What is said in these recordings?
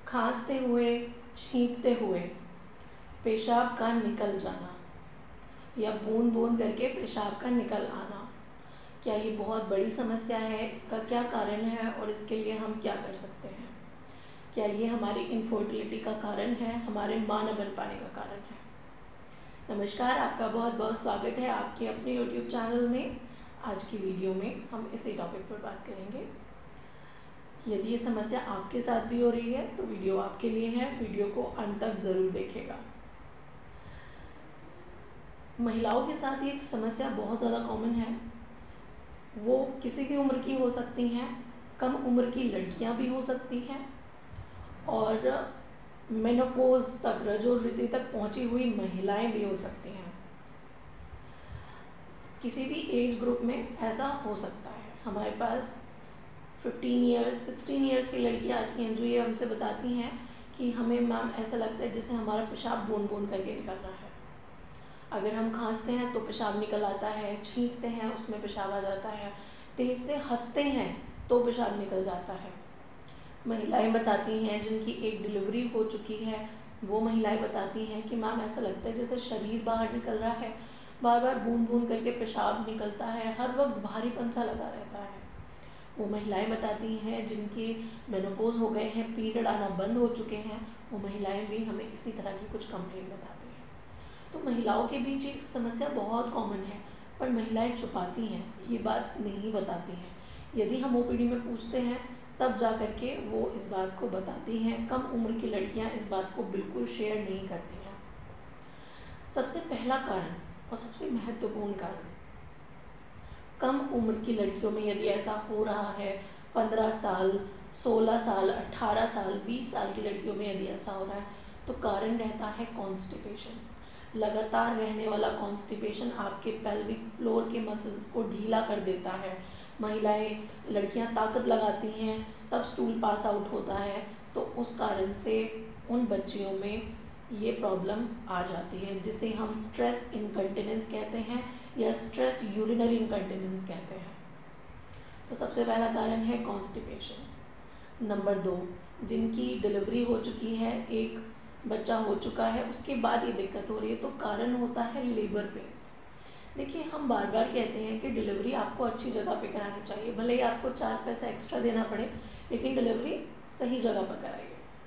खांसते हुए, छींकते हुए पेशाब का निकल जाना या बूंद बूंद करके पेशाब का निकल आना, क्या ये बहुत बड़ी समस्या है? इसका क्या कारण है और इसके लिए हम क्या कर सकते हैं? क्या ये हमारी इनफर्टिलिटी का कारण है, हमारे मां न बन पाने का कारण है? नमस्कार, आपका बहुत बहुत स्वागत है आपके अपने YouTube चैनल में। आज की वीडियो में हम इसी टॉपिक पर बात करेंगे। यदि ये समस्या आपके साथ भी हो रही है तो वीडियो आपके लिए है, वीडियो को अंत तक ज़रूर देखिएगा। महिलाओं के साथ ये समस्या बहुत ज़्यादा कॉमन है। वो किसी भी उम्र की हो सकती हैं, कम उम्र की लड़कियां भी हो सकती हैं और मेनोपॉज तक, रजोवृत्ति तक पहुंची हुई महिलाएं भी हो सकती हैं। किसी भी एज ग्रुप में ऐसा हो सकता है। हमारे पास 15 ईयर्स 16 ईयर्स की लड़कियां आती हैं जो ये हमसे बताती हैं कि हमें मैम ऐसा लगता है जैसे हमारा पेशाब बूंद बूंद करके निकल रहा है। अगर हम खांसते हैं तो पेशाब निकल आता है, छींकते हैं उसमें पेशाब आ जाता है, तेज़ से हंसते हैं तो पेशाब निकल जाता है। महिलाएं बताती हैं जिनकी एक डिलीवरी हो चुकी है, वो महिलाएं बताती हैं कि मैम ऐसा लगता है जैसे शरीर बाहर निकल रहा है, बार बार बूंद बूंद करके पेशाब निकलता है, हर वक्त भारीपन सा लगा रहता है। वो महिलाएं बताती हैं जिनके मेनोपॉज हो गए हैं, पीरियड आना बंद हो चुके हैं, वो महिलाएं भी हमें इसी तरह की कुछ कंप्लेंट बताती हैं। तो महिलाओं के बीच एक समस्या बहुत कॉमन है, पर महिलाएं छुपाती हैं, ये बात नहीं बताती हैं। यदि हम ओपीडी में पूछते हैं तब जा कर के वो इस बात को बताती हैं। कम उम्र की लड़कियां इस बात को बिल्कुल शेयर नहीं करती हैं। सबसे पहला कारण और सबसे महत्वपूर्ण कारण, कम उम्र की लड़कियों में यदि ऐसा हो रहा है, 15 साल, 16 साल, 18 साल, 20 साल की लड़कियों में यदि ऐसा हो रहा है तो कारण रहता है कॉन्स्टिपेशन। लगातार रहने वाला कॉन्स्टिपेशन आपके पेल्विक फ्लोर के मसल्स को ढीला कर देता है। महिलाएं, लड़कियां ताकत लगाती हैं तब स्टूल पास आउट होता है, तो उस कारण से उन बच्चियों में ये प्रॉब्लम आ जाती है जिसे हम स्ट्रेस इनकंटिनेंस कहते हैं या स्ट्रेस यूरिनरी इनकंटिनेंस कहते हैं। तो सबसे पहला कारण है कॉन्स्टिपेशन। नंबर 2, जिनकी डिलीवरी हो चुकी है, एक बच्चा हो चुका है, उसके बाद ये दिक्कत हो रही है, तो कारण होता है लेबर पेन्स। देखिए, हम बार बार कहते हैं कि डिलीवरी आपको अच्छी जगह पे करानी चाहिए, भले ही आपको 4 पैसा एक्स्ट्रा देना पड़े, लेकिन डिलीवरी सही जगह पर कराइए।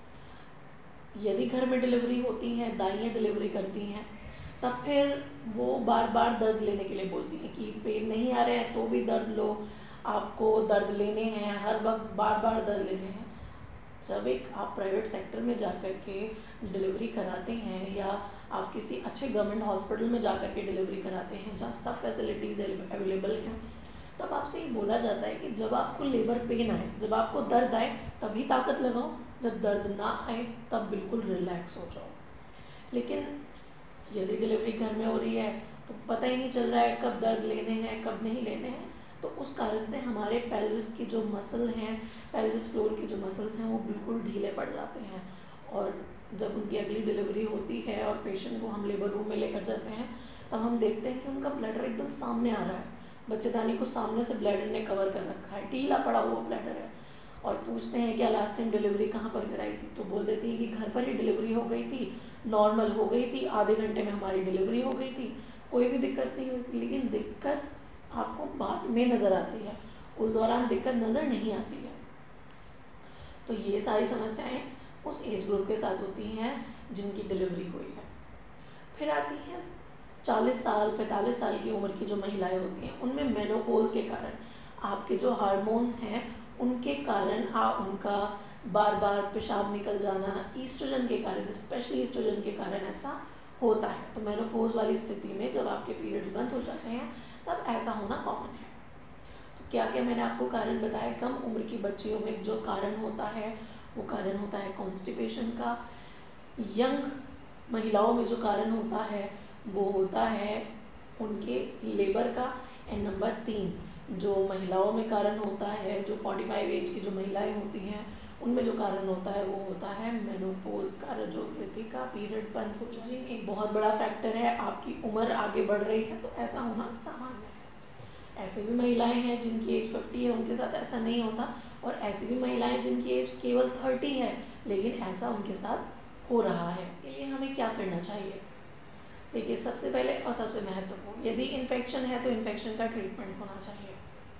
यदि घर में डिलीवरी होती हैं, दाइयाँ डिलीवरी करती हैं, तब फिर वो बार बार दर्द लेने के लिए बोलती हैं कि पेन नहीं आ रहे हैं तो भी दर्द लो, आपको दर्द लेने हैं, हर वक्त बार बार दर्द लेने हैं। जब एक आप प्राइवेट सेक्टर में जा कर के डिलीवरी कराते हैं या आप किसी अच्छे गवर्नमेंट हॉस्पिटल में जा कर के डिलीवरी कराते हैं जहाँ सब फैसिलिटीज़ अवेलेबल हैं, तब आपसे ये बोला जाता है कि जब आपको लेबर पेन आए, जब आपको दर्द आए तभी ताकत लगाओ, जब दर्द ना आए तब बिल्कुल रिलैक्स हो जाओ। लेकिन यदि डिलीवरी घर में हो रही है तो पता ही नहीं चल रहा है कब दर्द लेने हैं कब नहीं लेने हैं, तो उस कारण से हमारे पेल्विस की जो मसल हैं, पेल्विस फ्लोर की जो मसल्स हैं, वो बिल्कुल ढीले पड़ जाते हैं। और जब उनकी अगली डिलीवरी होती है और पेशेंट को हम लेबर रूम में लेकर जाते हैं, तब हम देखते हैं कि उनका ब्लैडर एकदम सामने आ रहा है, बच्चेदानी को सामने से ब्लैडर ने कवर कर रखा है, ढीला पड़ा हुआ ब्लैडर है। और पूछते हैं क्या लास्ट टाइम डिलीवरी कहाँ पर कराई थी, तो बोल देती है कि घर पर ही डिलीवरी हो गई थी, नॉर्मल हो गई थी, आधे घंटे में हमारी डिलीवरी हो गई थी, कोई भी दिक्कत नहीं हुई थी। लेकिन दिक्कत आपको बाद में नज़र आती है, उस दौरान दिक्कत नज़र नहीं आती है। तो ये सारी समस्याएं उस एज ग्रुप के साथ होती हैं जिनकी डिलीवरी हुई है। फिर आती हैं 40 साल 45 साल की उम्र की जो महिलाएं होती हैं, उनमें मेनोपॉज के कारण आपके जो हार्मोन्स हैं उनके कारण उनका बार बार पेशाब निकल जाना, ईस्ट्रोजन के कारण, स्पेशली ईस्ट्रोजन के कारण ऐसा होता है। तो मेनोपॉज वाली स्थिति में जब आपके पीरियड्स बंद हो जाते हैं तब ऐसा होना कॉमन है। तो क्या क्या मैंने आपको कारण बताया। कम उम्र की बच्चियों में जो कारण होता है वो कारण होता है कॉन्स्टिपेशन का। यंग महिलाओं में जो कारण होता है वो होता है उनके लेबर का। एंड नंबर 3 जो महिलाओं में कारण होता है, जो 45 एज की जो महिलाएं होती हैं उनमें जो कारण होता है वो होता है मेनोपॉज का, रजोवृत्ति का, पीरियड बंद हो जाए। एक बहुत बड़ा फैक्टर है, आपकी उम्र आगे बढ़ रही है तो ऐसा होना सामान्य है। ऐसे भी महिलाएं हैं जिनकी एज 50 है, उनके साथ ऐसा नहीं होता, और ऐसी भी महिलाएं जिनकी एज केवल 30 है लेकिन ऐसा उनके साथ हो रहा है। इसके लिए हमें क्या करना चाहिए? देखिए, सबसे पहले और सबसे महत्वपूर्ण, यदि इन्फेक्शन है तो इन्फेक्शन का ट्रीटमेंट होना चाहिए।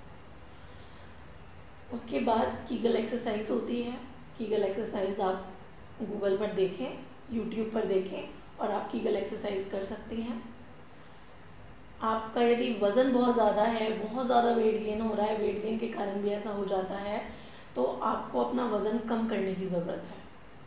उसके बाद कीगल एक्सरसाइज होती है। कीगल एक्सरसाइज आप गूगल पर देखें, यूट्यूब पर देखें और आप कीगल एक्सरसाइज कर सकती हैं। आपका यदि वज़न बहुत ज़्यादा है, बहुत ज़्यादा वेट गेन हो रहा है, वेट गेन के कारण भी ऐसा हो जाता है, तो आपको अपना वज़न कम करने की ज़रूरत है।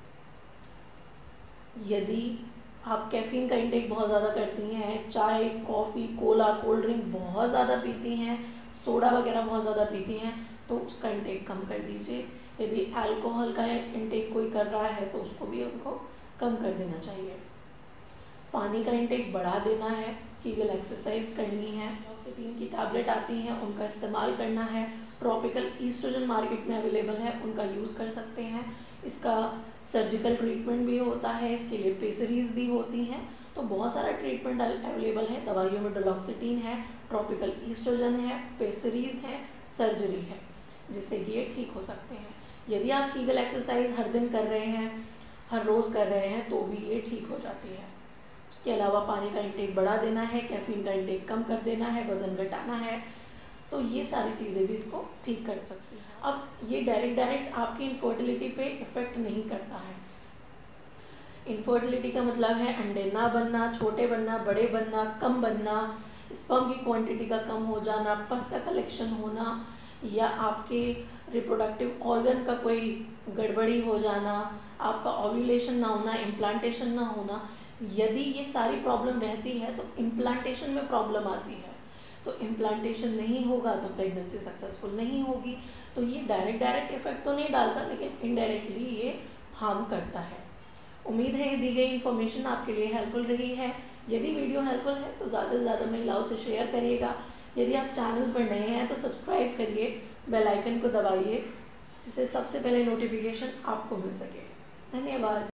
यदि आप कैफ़ीन का इंटेक बहुत ज़्यादा करती हैं, चाय, कॉफ़ी, कोला, कोल्ड ड्रिंक बहुत ज़्यादा पीती हैं, सोडा वगैरह बहुत ज़्यादा पीती हैं, तो उसका इंटेक कम कर दीजिए। यदि अल्कोहल का इंटेक कोई कर रहा है तो उसको भी उनको कम कर देना चाहिए। पानी का इंटेक बढ़ा देना है, कीगल एक्सरसाइज करनी है, फ्लोक्सेटिन की टैबलेट आती हैं उनका इस्तेमाल करना है, ट्रॉपिकल ईस्ट्रोजन मार्केट में अवेलेबल है, उनका यूज़ कर सकते हैं। इसका सर्जिकल ट्रीटमेंट भी होता है, इसके लिए पेसरीज भी होती हैं, तो बहुत सारा ट्रीटमेंट अवेलेबल है। दवाइयों में डोलॉक्सिटीन है, ट्रॉपिकल ईस्ट्रोजन है, पेसरीज है, सर्जरी है, जिससे ये ठीक हो सकते हैं। यदि आप कीगल एक्सरसाइज हर दिन कर रहे हैं, हर रोज़ कर रहे हैं, तो भी ये ठीक हो जाती है। उसके अलावा पानी का इंटेक बढ़ा देना है, कैफ़ीन का इंटेक कम कर देना है, वज़न घटाना है, तो ये सारी चीज़ें भी इसको ठीक कर सकती हैं। अब ये डायरेक्ट आपकी इनफर्टिलिटी पे इफ़ेक्ट नहीं करता है। इनफर्टिलिटी का मतलब है अंडे ना बनना, छोटे बनना, बड़े बनना, कम बनना, स्पर्म की क्वांटिटी का कम हो जाना, पस का कलेक्शन होना, या आपके रिप्रोडक्टिव ऑर्गन का कोई गड़बड़ी हो जाना, आपका ओव्यूलेशन ना होना, इम्प्लांटेशन ना होना। यदि ये सारी प्रॉब्लम रहती है तो इम्प्लांटेशन में प्रॉब्लम आती है, तो इम्प्लांटेशन नहीं होगा तो प्रेगनेंसी सक्सेसफुल नहीं होगी। तो ये डायरेक्ट इफेक्ट तो नहीं डालता, लेकिन इनडायरेक्टली ये हार्म करता है। उम्मीद है ये दी गई इन्फॉर्मेशन आपके लिए हेल्पफुल रही है। यदि वीडियो हेल्पफुल है तो ज़्यादा से ज़्यादा महिलाओं से शेयर करिएगा। यदि आप चैनल पर नए हैं तो सब्सक्राइब करिए, बेल आइकन को दबाइए, जिससे सबसे पहले नोटिफिकेशन आपको मिल सके। धन्यवाद।